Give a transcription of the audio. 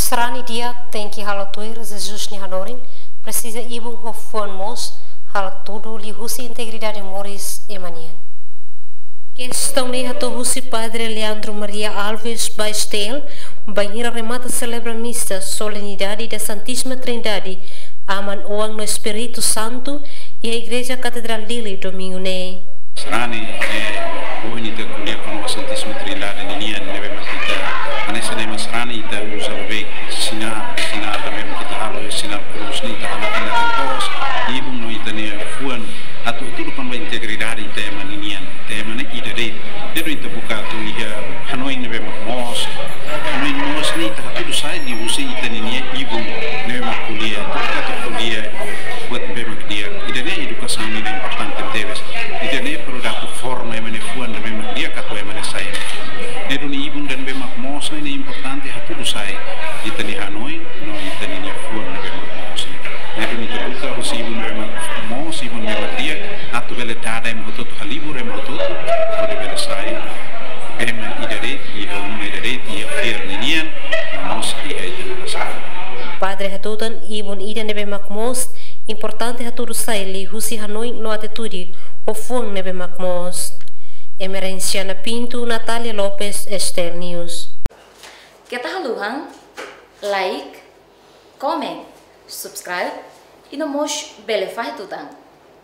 Serani dia tem que halatuir Jesus ni hanorin precisa ibu hofon mos halatudo li husi integridade moris emanian. Questão ni hato husi Padre Leandro Maria Alves Baistel banheira remata celebra missa solenidade da Santíssima Trindade aman oang no Espírito Santo e a Igreja Catedral Lili domingo ne. Serani buhini te kulia kono Santíssima Trindade ninian nebe makita anesa ne masrani ita usa bebek sinar da mem kita halo sinar cruz ni ta halo kana rentos ibu no ita ne fuan atu tudo pan integridade ita maninian tema ne ida de dedo ita buka tu ia hanoi nebe mos hanoi mos ni ta tudo sai di usa ita ninia ibu nebe makulia tu kulia buat nebe makdia ida ne educação ni importante teves ida ne produk forma emane fuan nebe makdia kato emane sai dedo ni ibu dan nebe mos ni importante hatu sai ita ni hanoi no ita ni fuan nebe mos dedo ni tubuka usa ibu nebe mos ibu nebe makdia atu vele tada em hotot halibu rem hotot ode vele sai em idare e hom idare e fer ninian mos di ita Padre hatutan ibun ida nebe makmos importante haturu sai li husi hanoi no atitude o fuang nebe makmos. Emerenciana Pinto, Natália Lopes, Estel News. Kita haluhan, like, comment, subscribe e no mos bele faz tudo.